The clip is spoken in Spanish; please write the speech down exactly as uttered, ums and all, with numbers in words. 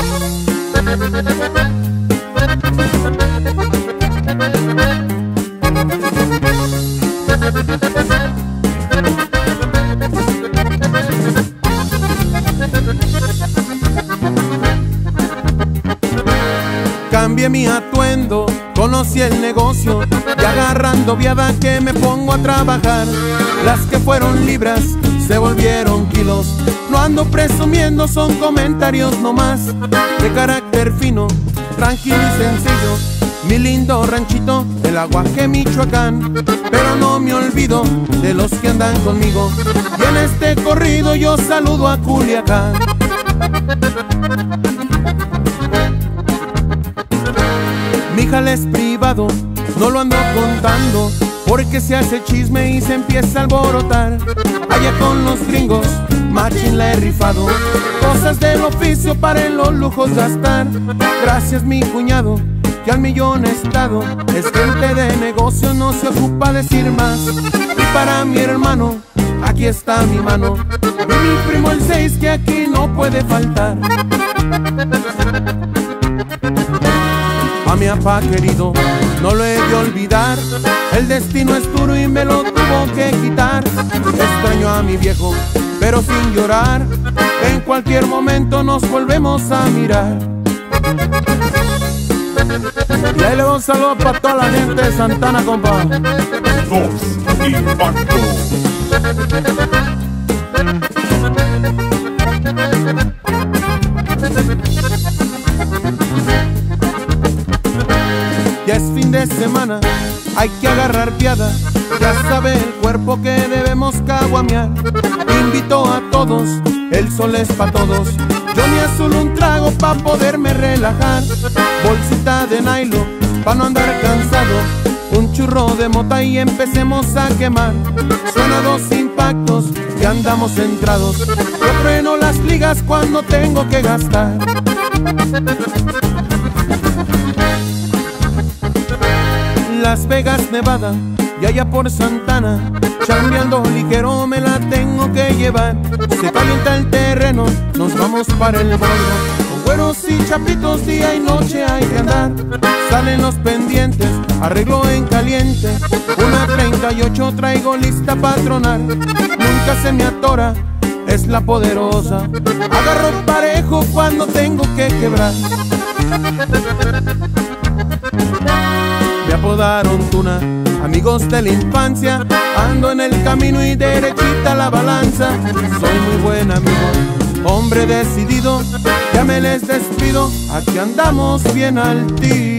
Cambié mi atuendo, conocí el negocio y agarrando viada que me pongo a trabajar. Las que fueron libras se volvieron kilos. No ando presumiendo, son comentarios nomás de carácter fino, tranquilo y sencillo. Mi lindo ranchito, el Aguaje, Michoacán. Pero no me olvido de los que andan conmigo, y en este corrido yo saludo a Culiacán. Mi jale es privado, no lo ando contando, porque se hace chisme y se empieza a alborotar. Allá con los gringos, machín la he rifado, cosas del oficio para en los lujos gastar. Gracias mi cuñado, que al millón he estado, es gente de negocio, no se ocupa decir más. Y para mi hermano, aquí está mi mano, y mi primo el seis que aquí no puede faltar. A mi papá querido no lo he de olvidar, el destino es duro y me lo tuvo que quitar. Extraño a mi viejo, pero sin llorar, en cualquier momento nos volvemos a mirar. Y ahí le doy un saludo para toda la gente de Santana, compa. Dos Impacto. Ya es fin de semana, hay que agarrar piada, ya sabe el cuerpo que debemos caguamear. Invito a todos, el sol es pa' todos, yo me azulo un trago pa' poderme relajar. Bolsita de nylon pa' no andar cansado, un churro de mota y empecemos a quemar. Suena Dos Impactos, que andamos centrados, yo freno las ligas cuando tengo que gastar. Las Vegas, Nevada, y allá por Santana, chambeando ligero me la tengo que llevar. Se calienta el terreno, nos vamos para el borde, con güeros y chapitos día y noche hay que andar. Salen los pendientes, arreglo en caliente, una treinta y ocho traigo lista pa' tronar. Nunca se me atora, es la poderosa, agarro parejo cuando tengo que quebrar. Me apodaron Tuna, amigos de la infancia, ando en el camino y derechita la balanza. Soy muy buen amigo, hombre decidido, ya me les despido, aquí andamos bien al tiro.